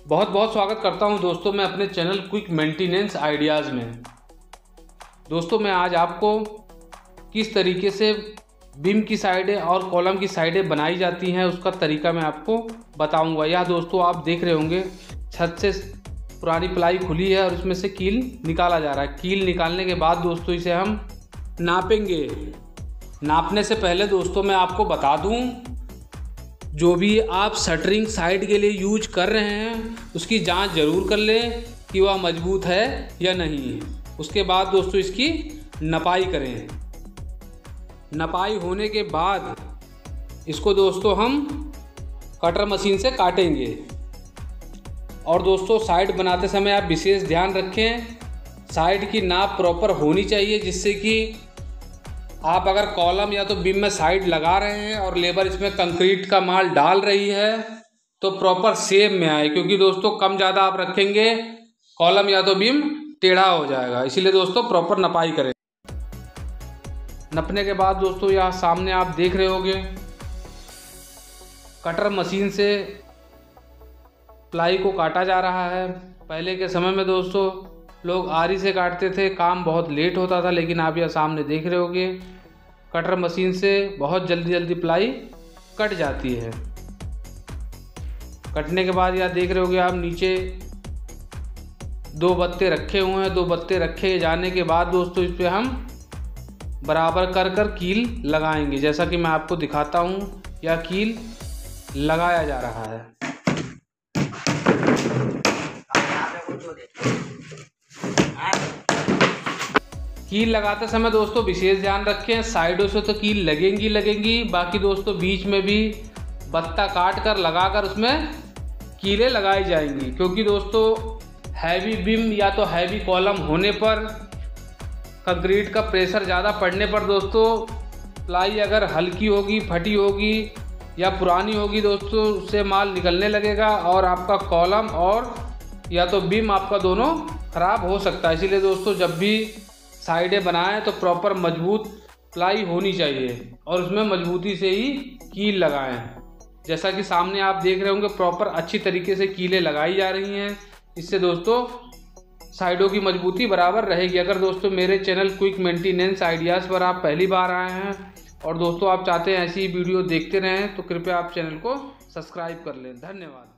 बहुत बहुत स्वागत करता हूं दोस्तों मैं अपने चैनल क्विक मेंटेनेंस आइडियाज़ में। दोस्तों मैं आज आपको किस तरीके से बीम की साइडें और कॉलम की साइडें बनाई जाती हैं उसका तरीका मैं आपको बताऊंगा। यह दोस्तों आप देख रहे होंगे छत से पुरानी प्लाई खुली है और उसमें से कील निकाला जा रहा है। कील निकालने के बाद दोस्तों इसे हम नापेंगे। नापने से पहले दोस्तों मैं आपको बता दूं, जो भी आप शटरिंग साइड के लिए यूज कर रहे हैं उसकी जांच ज़रूर कर लें कि वह मजबूत है या नहीं। उसके बाद दोस्तों इसकी नपाई करें। नपाई होने के बाद इसको दोस्तों हम कटर मशीन से काटेंगे। और दोस्तों साइड बनाते समय आप विशेष ध्यान रखें, साइड की नाप प्रॉपर होनी चाहिए, जिससे कि आप अगर कॉलम या तो बीम में साइड लगा रहे हैं और लेबर इसमें कंक्रीट का माल डाल रही है तो प्रॉपर शेप में आए, क्योंकि दोस्तों कम ज़्यादा आप रखेंगे कॉलम या तो बीम टेढ़ा हो जाएगा। इसीलिए दोस्तों प्रॉपर नपाई करें। नपने के बाद दोस्तों यहाँ सामने आप देख रहे होंगे कटर मशीन से प्लाई को काटा जा रहा है। पहले के समय में दोस्तों लोग आरी से काटते थे, काम बहुत लेट होता था, लेकिन आप यह सामने देख रहे होंगे कटर मशीन से बहुत जल्दी प्लाई कट जाती है। कटने के बाद यह देख रहे होंगे आप नीचे 2 बत्ते रखे हुए हैं। 2 बत्ते रखे जाने के बाद दोस्तों इस पर हम बराबर कर कील लगाएंगे। जैसा कि मैं आपको दिखाता हूँ, यह कील लगाया जा रहा है। कील लगाते समय दोस्तों विशेष ध्यान रखें, साइडों से तो कील लगेंगी, बाकी दोस्तों बीच में भी बत्ता काट कर लगाकर उसमें कीलें लगाई जाएंगी। क्योंकि दोस्तों हैवी बीम या तो हैवी कॉलम होने पर कंक्रीट का प्रेशर ज़्यादा पड़ने पर दोस्तों प्लाई अगर हल्की होगी, फटी होगी या पुरानी होगी दोस्तों उससे माल निकलने लगेगा और आपका कॉलम और या तो बीम आपका दोनों ख़राब हो सकता है। इसीलिए दोस्तों जब भी साइडें बनाएं तो प्रॉपर मजबूत प्लाई होनी चाहिए और उसमें मजबूती से ही कील लगाएं। जैसा कि सामने आप देख रहे होंगे प्रॉपर अच्छी तरीके से कीलें लगाई जा रही हैं। इससे दोस्तों साइडों की मजबूती बराबर रहेगी। अगर दोस्तों मेरे चैनल क्विक मेंटेनेंस आइडियाज़ पर आप पहली बार आए हैं और दोस्तों आप चाहते हैं ऐसी वीडियो देखते रहें तो कृपया आप चैनल को सब्सक्राइब कर लें। धन्यवाद।